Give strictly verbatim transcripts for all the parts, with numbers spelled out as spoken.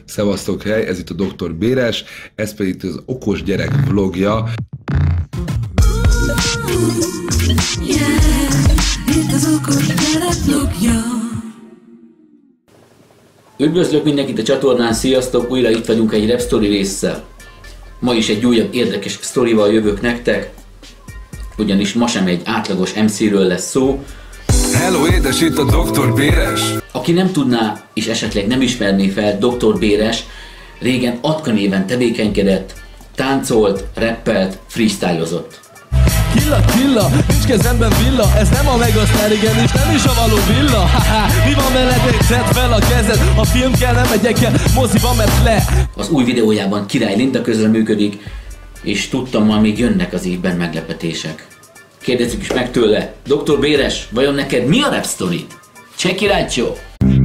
Szevasztok, hely, ez itt a doktor Béres, ez pedig itt az okos gyerek vlogja. Üdvözlök mindenkit a csatornán, sziasztok! Újra itt vagyunk egy rap story résszel. Ma is egy újabb érdekes sztorival jövök nektek, ugyanis ma sem egy átlagos em cé-ről lesz szó. Hello édes, itt a doktor Béres! Aki nem tudná és esetleg nem ismerné fel, doktor Béres régen Atka néven tevékenykedett, táncolt, rappelt, freestylozott. Killa, killa, nincs kezemben villa, ez nem a megasztár, igen, és nem is a való villa. Haha, mi van veletek? Tedd fel a kezed, ha film kell, nem megyek el moziba, mert le. Az új videójában Király Linda közreműködik, és tudtam, ma még jönnek az évben meglepetések. Kérdezzük is meg tőle, doktor Béres, vajon neked mi a rap story? Check it out, show!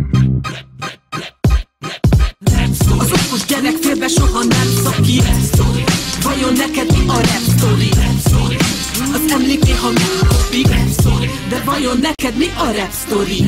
Az okos gyerek félbe soha nem szaki rap story. Vajon neked mi a rap story? Az emlék néha megkopik, de vajon neked mi a rap story?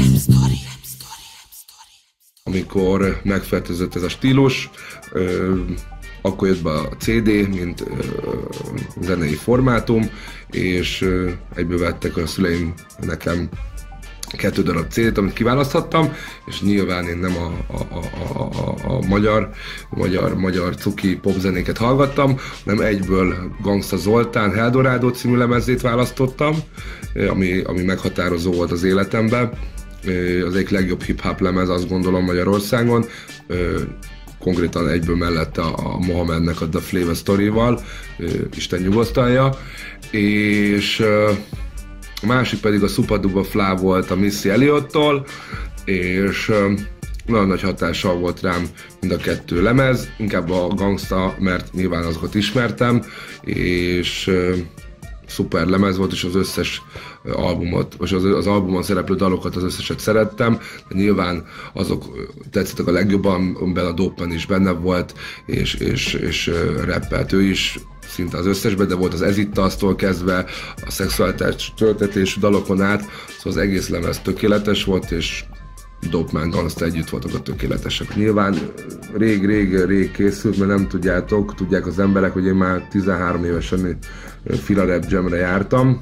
Amikor megfertőzött ez a stílus, ö, akkor jött be a cé dé, mint ö, zenei formátum, és ö, egyből vettek a szüleim nekem kettő darab cé dét, amit kiválaszthattam, és nyilván én nem a, a, a, a, a magyar, magyar, magyar cuki popzenéket hallgattam, hanem egyből Gangsta Zoltán Eldorado című lemezét választottam, ami, ami meghatározó volt az életemben. Az egyik legjobb hip-hop lemez, azt gondolom, Magyarországon. Konkrétan egyből mellette a Mohamednek a The Flavor Story-val, Isten nyugosztalja, és a másik pedig a Supa Dupa Fla volt a Missy Elliott-tól, és nagyon nagy hatással volt rám mind a kettő lemez, inkább a Gangsta, mert nyilván azokat ismertem, és szuper lemez volt, és az összes albumot, és az, az albumon szereplő dalokat, az összeset szerettem, de nyilván azok tetszettek a legjobban, amiben a Dope is benne volt, és, és, és rappelt ő is, szinte az összesben, de volt az Ez itt aztól kezdve, a szexualitás töltetésű dalokon át, szóval az egész lemez tökéletes volt, és Dope Man, Gangsta együtt voltak a tökéletesek. Nyilván rég-rég-rég készült, mert nem tudjátok, tudják az emberek, hogy én már tizenhárom évesen Fila Rap Jamre jártam,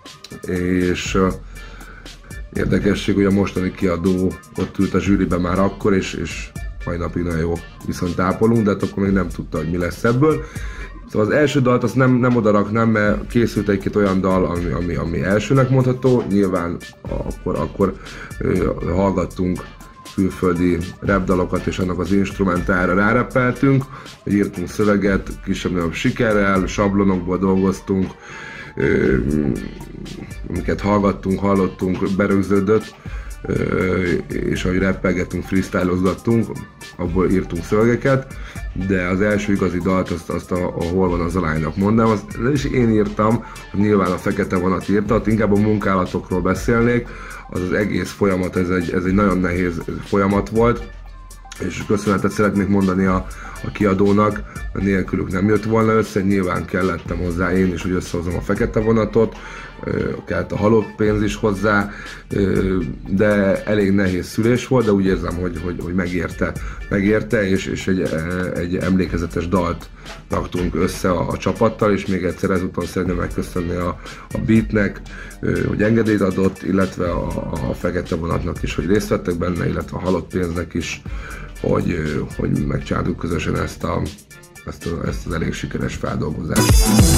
és érdekesség, hogy a mostani kiadó ott ült a zsűriben már akkor, és, és mai napig nagyon jó viszont ápolunk, de hát akkor még nem tudta, hogy mi lesz ebből. Szóval az első dalt azt nem, nem odaraknám, mert készült egy-két olyan dal, ami, ami, ami elsőnek mondható. Nyilván akkor, akkor ö, hallgattunk külföldi rapdalokat, és annak az instrumentára ráreppeltünk, hogy írtunk szöveget, kisebb-nagyobb sikerrel, sablonokból dolgoztunk, ö, amiket hallgattunk, hallottunk, berögződött, és ahogy rappelgettünk, freestylozgattunk, abból írtunk szövegeket, de az első igazi dalt azt, azt a, a Hol van az a lánynak mondám, azt is én írtam, nyilván a Fekete Vonat írta, inkább a munkálatokról beszélnék, az az egész folyamat, ez egy, ez egy nagyon nehéz folyamat volt, és köszönetet szeretnék mondani a, a kiadónak, mert nélkülük nem jött volna össze, nyilván kellettem hozzá én is, hogy összehozom a Fekete Vonatot, kellett a halott pénz is hozzá, de elég nehéz szülés volt, de úgy érzem, hogy, hogy, hogy megérte, megérte, és, és egy, egy emlékezetes dalt raktunk össze a, a csapattal, és még egyszer ezúton szeretném megköszönni a, a Beatnek, hogy engedélyt adott, illetve a, a Fekete Vonatnak is, hogy részt vettek benne, illetve a halott pénznek is, hogy, hogy megcsináltuk közösen ezt, a, ezt, a, ezt az elég sikeres feldolgozást.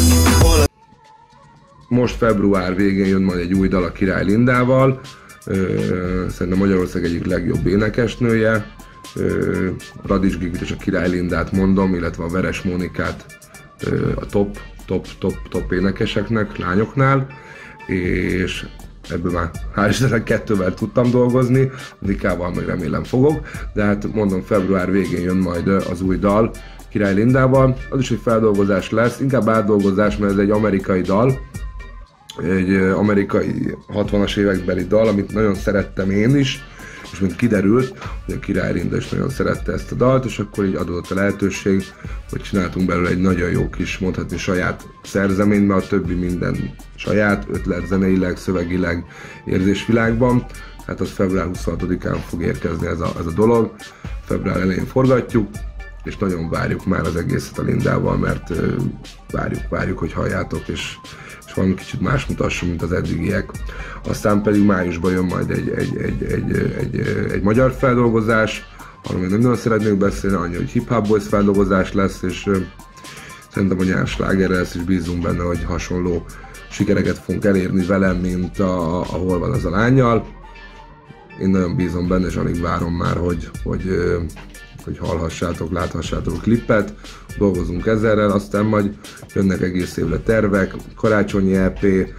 Most február végén jön majd egy új dal a Király Lindával, szerintem Magyarország egyik legjobb énekesnője, Radics Gigit és a Király Lindát mondom, illetve a Veres Mónikát a top, top, top, top énekeseknek, lányoknál, és ebből már hál' Istennek kettővel tudtam dolgozni, Nikával meg remélem fogok, de hát mondom, február végén jön majd az új dal Király Lindával, az is egy feldolgozás lesz, inkább átdolgozás, mert ez egy amerikai dal, egy amerikai hatvanas évekbeli dal, amit nagyon szerettem én is, és mint kiderült, hogy a Király Linda is nagyon szerette ezt a dalt, és akkor így adódott a lehetőség, hogy csináltunk belőle egy nagyon jó kis, mondhatni saját szerzeményt, mert a többi minden saját, ötlet zeneileg, szövegileg, érzésvilágban. hát az február huszonhatodikán fog érkezni ez a, ez a dolog. Február elején forgatjuk, és nagyon várjuk már az egészet a Lindával, mert uh, várjuk, várjuk, hogy halljátok, és, és valami kicsit más mutassunk, mint az eddigiek. Aztán pedig májusban jön majd egy, egy, egy, egy, egy, egy, egy magyar feldolgozás, arról még nem nagyon szeretnék beszélni, annyi, hogy Hip Hop Boys feldolgozás lesz, és uh, szerintem a nyár slágerre lesz, és bízunk benne, hogy hasonló sikereket fogunk elérni velem, mint a, a Hol van az a lánnyal. Én nagyon bízom benne, és alig várom már, hogy, hogy, hogy hallhassátok, láthassátok a klippet. Dolgozunk ezerrel, aztán majd jönnek egész évre tervek, karácsonyi é pé,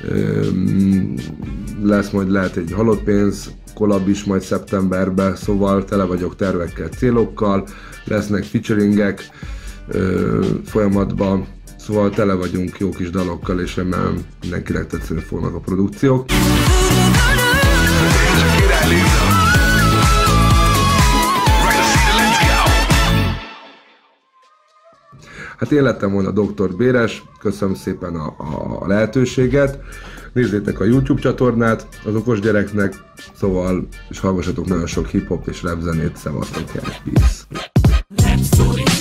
lesz majd lehet egy halott pénz collab is majd szeptemberben, szóval tele vagyok tervekkel, célokkal, lesznek featuringek folyamatban, szóval tele vagyunk jó kis dalokkal, és remélem mindenkinek tetszeni fognak a produkciók. Hát én lettem volna doktor Béres, köszönöm szépen a, a lehetőséget, nézzétek a YouTube csatornát az okos gyereknek, szóval, és hallgassatok nagyon sok hip-hop és rap zenét, szevasztok, peace!